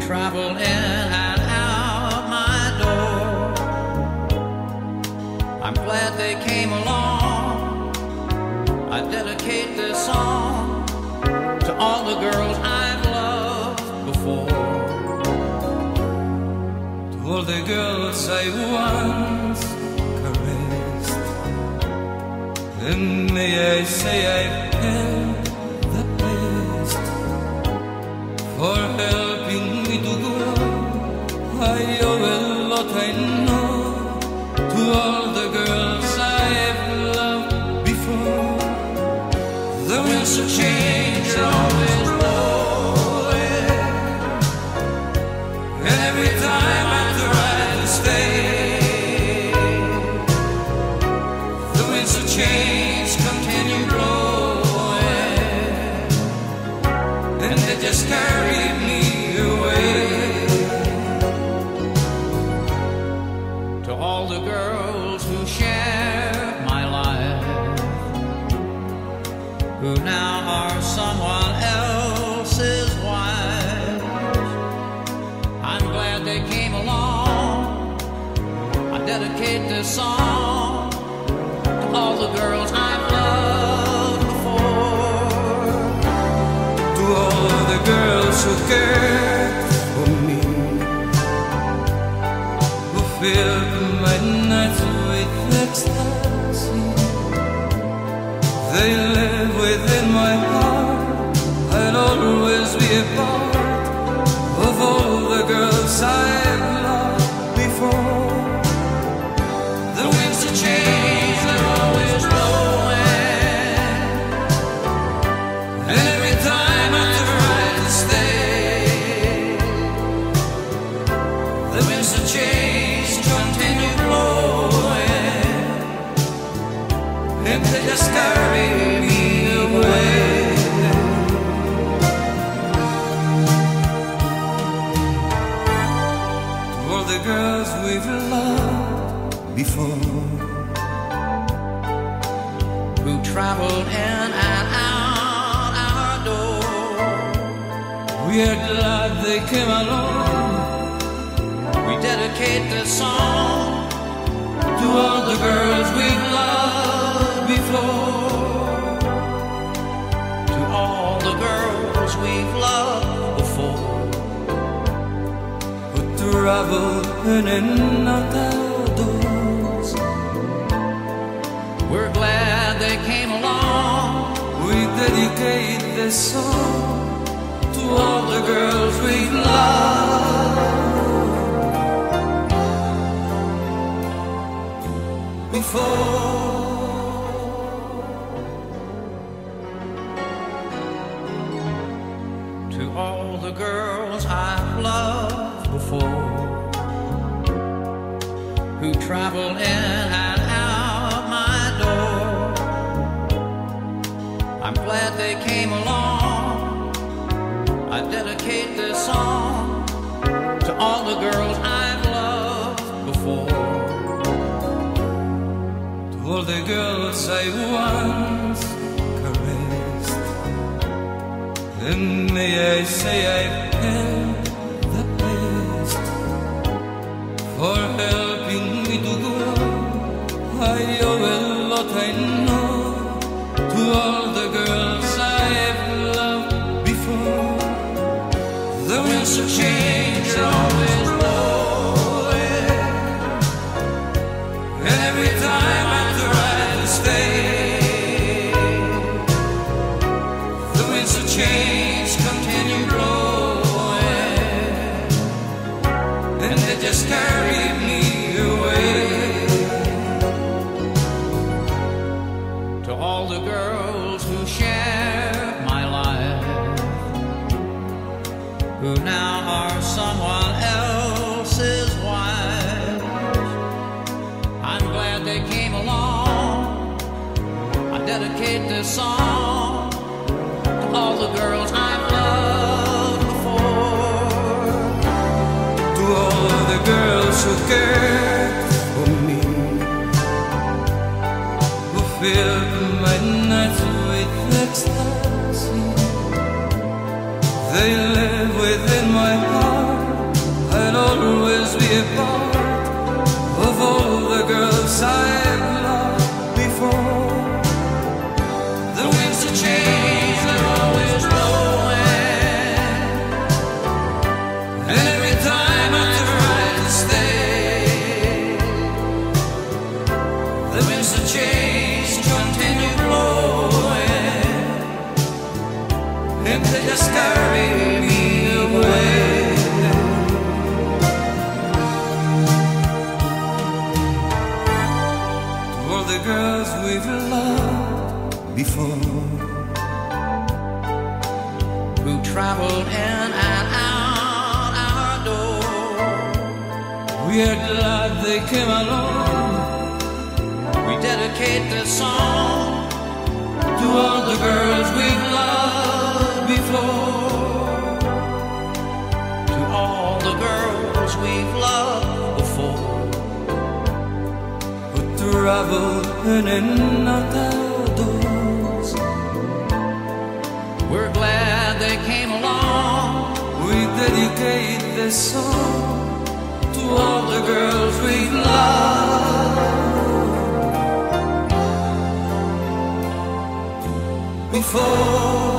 travel in and out my door. I'm glad they came along. I dedicate this song to all the girls I've loved before. To all the girls I once caressed, and may I say I paid the best for helping me to grow. I owe a lot, I know, to all the girls I've loved before. The winds of change are always blowing, and every time I try to stay, the winds of change continue blowing, and they just carry me away. To all the girls who shared my life, who now are someone else's wives, I'm glad they came along. I dedicate this song to all the girls I've loved before. To all the girls who cared for me, who filled my nights with ecstasy. They live within my heart. I'll always be a part of all the girls I've loved before. The winds of change are always blowing, and every time I try to stay, the winds of change continue blowing, and they just carry me away. To all the girls we've loved before, who traveled in and out our door. we are glad they came along. We dedicate this song To all the girls we've loved before, to all the girls we've loved before. who travel in and out our doors. We're glad they came along. We dedicate this song to all the girls we've loved before. To all the girls I've loved before, who travel in and out my door. I'm glad they came along. I dedicate this song to all the girls I've loved before. To all the girls I once caressed, and may I say I paid the best for helping me to grow. I owe a lot, I know, to all the girls I've loved before. The winds of change are always blowing, and every time I try to stay, the winds of change continue blowing, and they just carry me away. To all the girls who shared my life, who now are someone else's wives, I'm glad they came along. I dedicate this song to all the girls I've loved before. To all the girls who cared for me, who filled my nights with ecstasy. They live within my heart. before, who traveled in and out our door. we are glad they came along. We dedicate this song to all the girls we've loved before, to all the girls we've loved before, Who traveled in and out our doors. we're glad they came along. We dedicate this song to all the girls we've loved before.